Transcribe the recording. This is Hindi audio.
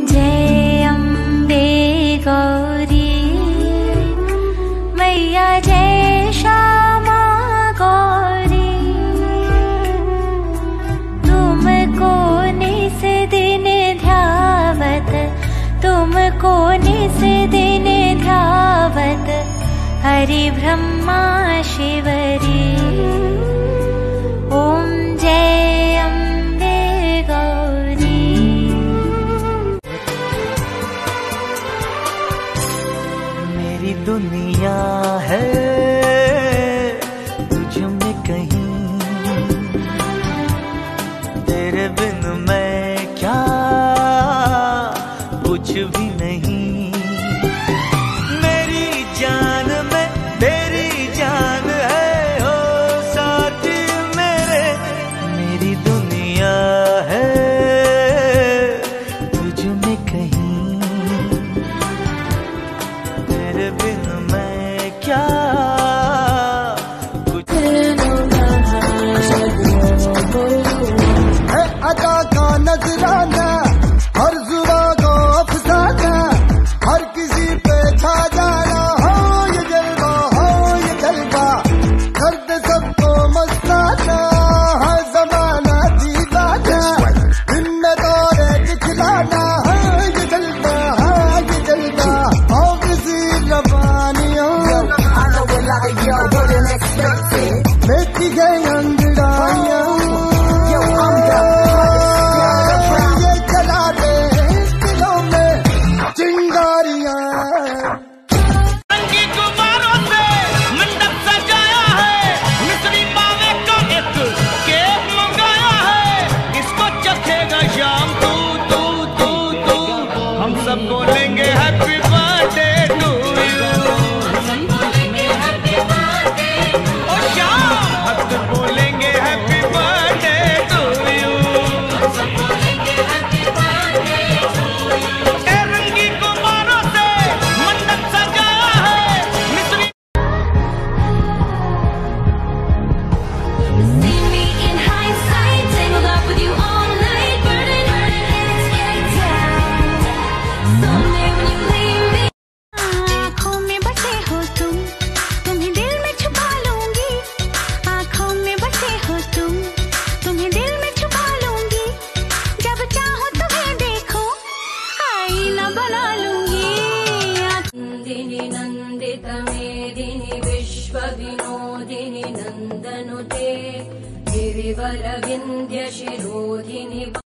जय अम्बे गौरी मैया, जय श्यामा गौरी। तुमको निस दिन ध्यावत, तुमको निस दिन ध्यावत हरि ब्रह्मा शिवरी। ओम जय अम्बे गौरी। मेरी दुनिया है तुझ में कहीं, तेरे बिन मैं क्या कुछ भी नहीं। मेरी जान में तेरी जान है हो साथी मेरे। मेरी दुनिया है तुझ में कहीं, तेरे बिन मैं क्या कुछ। है अदा का नजराना, हर जुबा को अफसाना, हर किसी पे छा जाना। हो ये जलवा, हो ये जलवा, दर्द सबको मस्ताना। हर जमाना दीवाना, दिन में दौरे दिखलाना। हाँ ये जलवा, हाँ ये जलवा, हो किसी रवानियों बेटी है अंगड़ाइयाँ। ये जला दे दिलों में चिंगारियाँ। रंगी गुब्बारों से मंडप सजाया है, मिस्री मावे का एक केक मंगाया है। इसको चखेगा शाम तू तू तू तू, हम सब बोलेंगे हैप्पी बर्थडे टू यू। ओ शाम हम सब बोलेंगे हैप्पी बर्थडे टू यू। रंगी गुब्बारों से मंडप सजाया है, मिस्री See me in hindsight, tangled up with you all night, burning, let's get down. Someday when you leave me, आँखों में बसे हो तुम, तुम्हें दिल में छुपा लूंगी। आँखों में बसे हो तुम, तुम्हें दिल में छुपा लूंगी। जब चाहो तुम्हें देखो, आईना बना लूंगी। नंदिनी नंदित मेदिनी विश्व विनोदिनी नंदनुते गिरिवर विंध्य शिरो